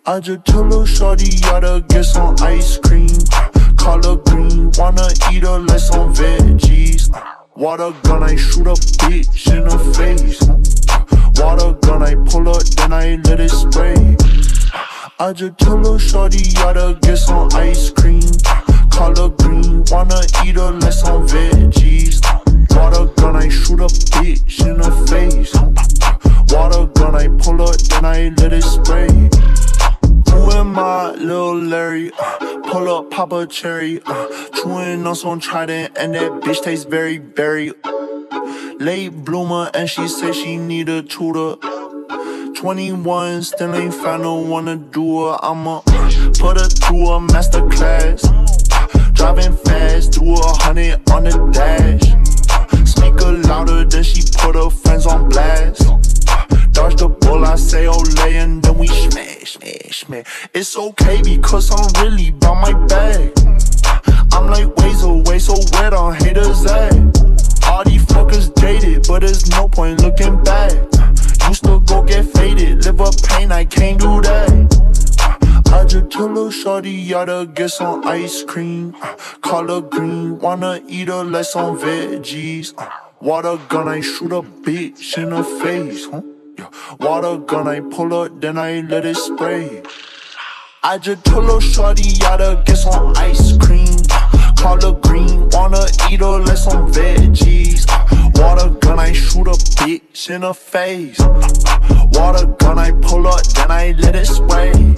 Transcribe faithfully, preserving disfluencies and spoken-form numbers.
I just tell her shorty gotta get some ice cream. Call her green, wanna eat her like some veggies. Water gun, I shoot a bitch in her face. Water gun, I pull her, then I let it spray. I just tell her shorty gotta get some ice cream. Call her green, wanna eat her like some veggies. Water gun, I shoot a bitch in her face. Water gun, I pull her, then I let it spray. Who am I, Lil Larry? Uh, pull up, pop a cherry. Uh, chewing on some Trident, and that bitch tastes very, very late bloomer, and she say she need a tutor. twenty-one, still ain't found no one to do her. I'ma put her through a master class. Driving fast, do a hundred on the dash. Speak her louder than she put her friends on blast. Dodge the bull, I say Olay, and then we smash, smash, smash. It's okay because I'm really by my bag. I'm like ways away, so where the haters at? All these fuckers dated, but there's no point looking back. Used to go get faded, live up pain, I can't do that. I just tell her shorty gotta get some ice cream. Call her green, wanna eat her like some veggies. Water gun, I shoot a bitch in her face. Huh? Yeah. Water gun, I pull her, then I let it spray. I just told her shorty gotta get some ice cream. Call her green, wanna eat her like some veggies. Water gun, I shoot a bitch in her face. Water gun, I pull her, then I let it spray.